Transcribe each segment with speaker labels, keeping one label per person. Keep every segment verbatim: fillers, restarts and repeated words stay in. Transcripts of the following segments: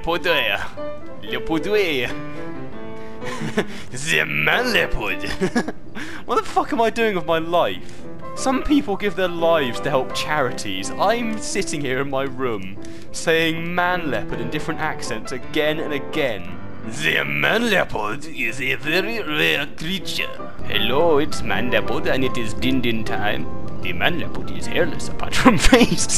Speaker 1: leopard. Leopard. The man-leopard. What the fuck am I doing with my life? Some people give their lives to help charities. I'm sitting here in my room saying man-leopard in different accents again and again. The man-leopard is a very rare creature. Hello, it's man-leopard and it is din-din time. The man-leopard is hairless apart from face.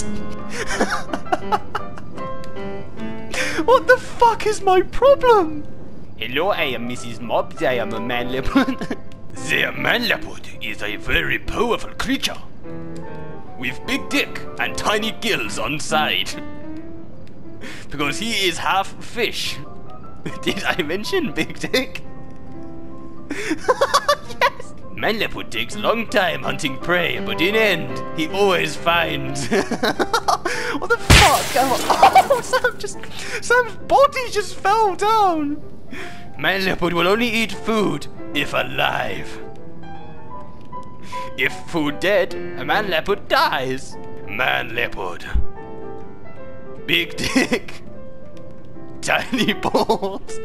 Speaker 1: What the fuck is my problem? Hello, I am Missus Mobs. I am a man-leopard. The man-leopard is a very powerful creature with big dick and tiny gills on side. Because he is half fish. Did I mention big dick? Yes! Man-leopard takes long time hunting prey, but in end, he always finds. What the fuck? Oh, Sam just... Sam's body just fell down! Man-leopard will only eat food if alive. If food dead, a man-leopard dies. Man-leopard. Big dick. Tiny balls.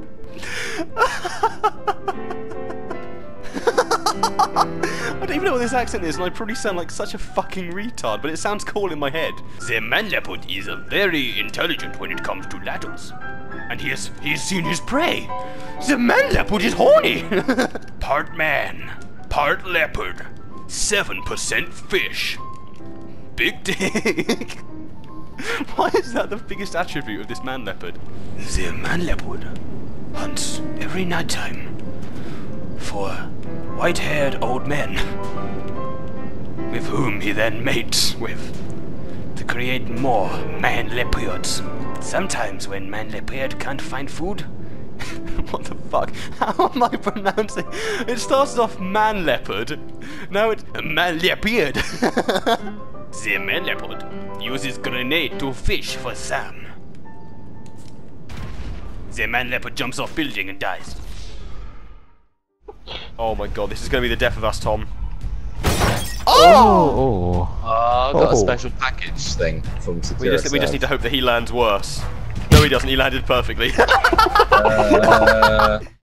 Speaker 1: I don't even know what this accent is, and I probably sound like such a fucking retard, but it sounds cool in my head. The man-leopard is very intelligent when it comes to ladders. And he has, he has seen his prey. The man-leopard is horny. Part man, part leopard, seven percent fish. Big dick. Why is that the biggest attribute of this man-leopard? The man-leopard hunts every nighttime for white-haired old men, with whom he then mates with to create more man-leopards. Sometimes when man-leopard can't find food... What the fuck? How am I pronouncing? It starts off man-leopard, now it's man-leopard. The man-leopard uses grenade to fish for Sam. The man-leopard jumps off building and dies. Oh my god, this is going to be the death of us, Tom.
Speaker 2: Oh! Oh,
Speaker 3: uh, I got
Speaker 2: oh.
Speaker 3: a special package thing from security.
Speaker 1: We just, we just need to hope that he lands worse. No, he doesn't. He landed perfectly.
Speaker 3: uh...